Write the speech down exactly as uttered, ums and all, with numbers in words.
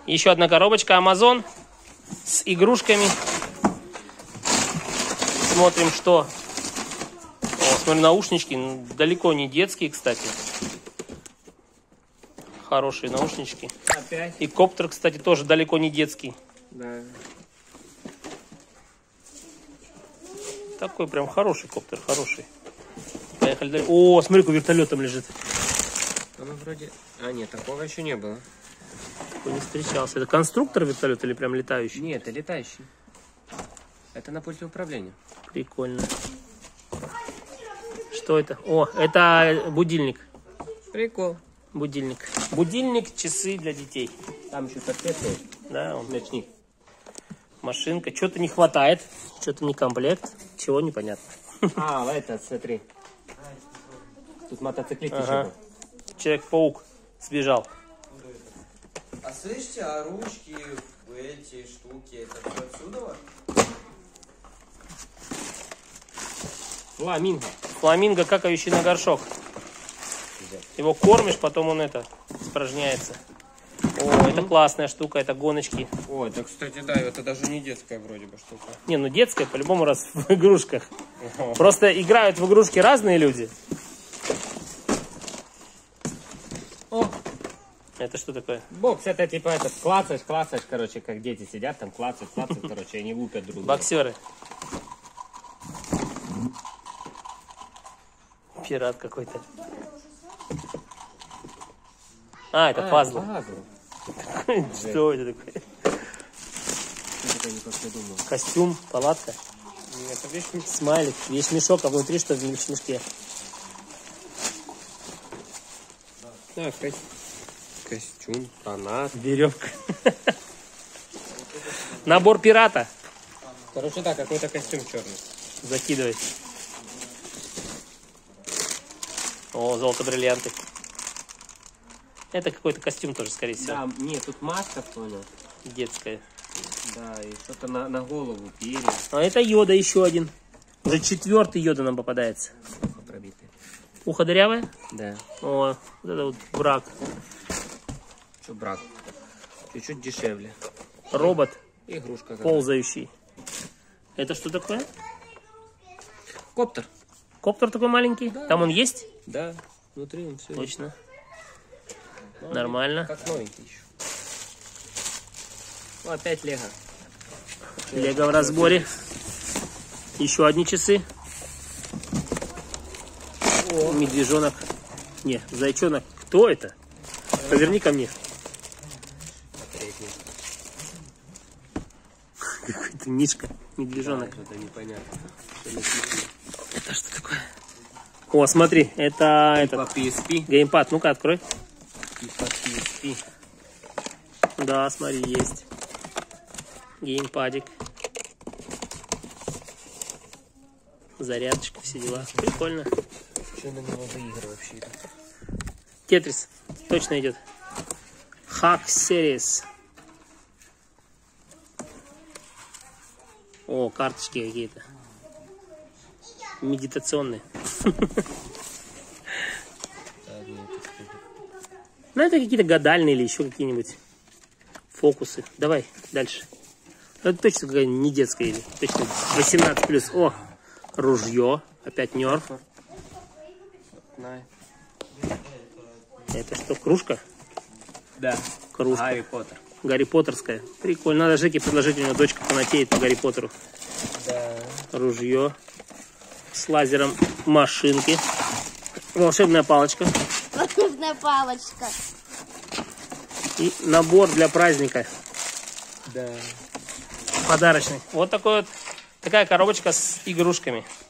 Еще одна коробочка Amazon с игрушками. Смотрим, что. О, смотрю, наушнички. Далеко не детские, кстати. Хорошие наушнички. Опять? И коптер, кстати, тоже далеко не детский. Да. Такой прям хороший коптер, хороший. Поехали дальше. О, смотри, какой вертолет там лежит. Оно вроде... А, нет, такого еще не было. Такой не встречался. Это конструктор вертолета или прям летающий? Нет, это летающий. Это на пульте управления. Прикольно. Что это? О, это будильник. Прикол. Будильник. Будильник, часы для детей. Там еще подсветка. Да, он. Ночник. Машинка. Что-то не хватает. Что-то не комплект. Чего непонятно. А, это, смотри. Тут мотоциклист Ага. еще был. Человек-паук сбежал. А слышите, а ручки, эти штуки, это все отсюда? Фламинго. Фламинго, какающий на горшок. Его кормишь, потом он это испражняется. О, это классная штука, это гоночки. О, это, кстати, да, это даже не детская вроде бы штука. Не, ну детская по-любому раз в игрушках. Просто играют в игрушки разные люди. О, Это что такое? бокс, это типа этот, клацаешь, клацаешь, короче, как дети сидят там, клацают, клацают, короче, они лупят друг друга. Боксеры. Пират какой-то. А, это А, пазлы. пазлы. Что это такое? Это не как я думал. Костюм, палатка, Нет, это вещь. смайлик, весь мешок, а внутри что в мешке? Да, ко- костюм, фанат. Веревка. Набор пирата. Короче, да, какой-то костюм черный. Закидывай. О, золото-бриллианты. Это какой-то костюм тоже, скорее всего. Да, нет, тут маска, понял. Детская. Да, и что-то на, на голову, перья. А это йода еще один. Уже четвертый йода нам попадается. Пробитые. Ухо дырявое? Да. О, вот это вот брак. Что, брак? Чуть-чуть дешевле. Робот Игрушка какая. ползающий. Это что такое? Коптер. Коптер такой маленький? Да. Там он есть? Да, внутри он все. Точно. Нормально. Как новенький еще. Ну, опять лего. Лего в разборе. Еще одни часы. О. Медвежонок. Не, зайчонок. Кто это? Поверни ко мне. Третий. Какой-то мишка. Медвежонок. Да, это непонятно. Это что такое? О, смотри, это По этот пи эс пи. геймпад. Ну-ка, открой. Типа пи эс пи. Да, смотри, есть. Геймпадик. Зарядочка, все дела. Прикольно. Что на него за игры вообще идут? Тетрис. Точно идет. Hack Series. О, карточки какие-то. Медитационные. Ну, это какие-то гадальные или еще какие-нибудь фокусы. Давай, дальше. Это точно какая-то не детская или точно восемнадцать плюс. О, ружье. Опять нерф. Это что, кружка? Да. Кружка. Гарри Поттер. Гарри Поттерская. Прикольно. Надо Жеке предложить, у него дочка фанатеет по Гарри Поттеру. Да. Ружье. С лазером машинки. Волшебная палочка. Волшебная палочка. И набор для праздника. Да. Подарочный. Вот такой вот, такая коробочка с игрушками.